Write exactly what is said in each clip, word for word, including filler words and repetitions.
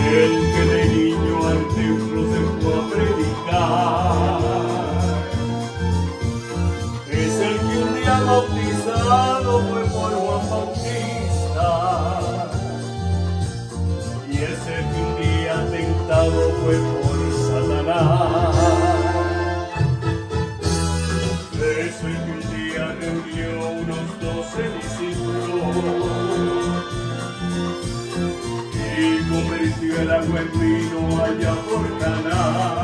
el que de niño al templo se fue a predicar, es el que un día bautizado fue por Juan Bautista, y es el que un día tentado fue por Satanás. Es el que un día reunió unos doce discípulos y convirtió el agua en vino allá por Caná.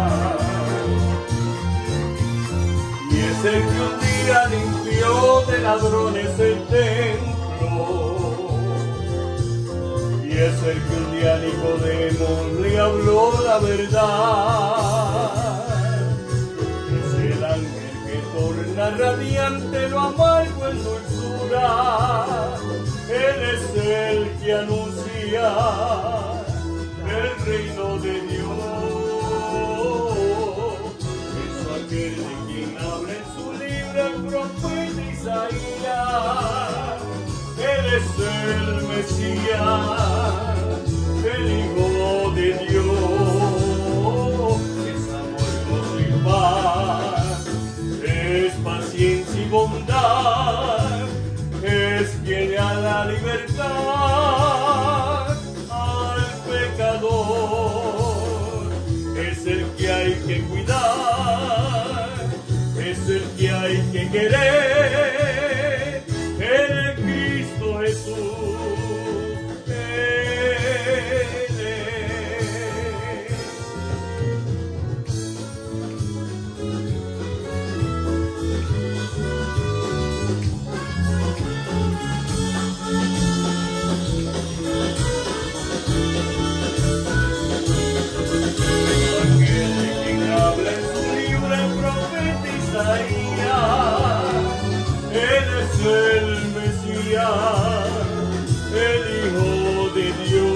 Y es el que un día limpió de ladrones el templo. Y es el que un día Nicodemo le habló la verdad. Es el ángel que torna radiante lo amargo en dulzura. Él es el que anuncia el reino de Dios. Es aquel de quien habla en su libro el profeta Isaías. Él es el Mesías, el Hijo de Dios. Es amor, gozo y paz, es paciencia y bondad, es quien le da la libertad al pecador. Es el que hay que cuidar, es el que hay que querer, el Cristo Jesús. Él es. Él es el Mesías, el Hijo de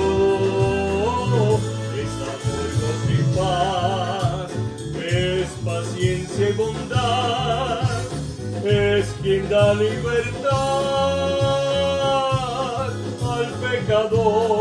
Dios. Es amor, gozo y paz, es paciencia y bondad, es quien da libertad al pecador.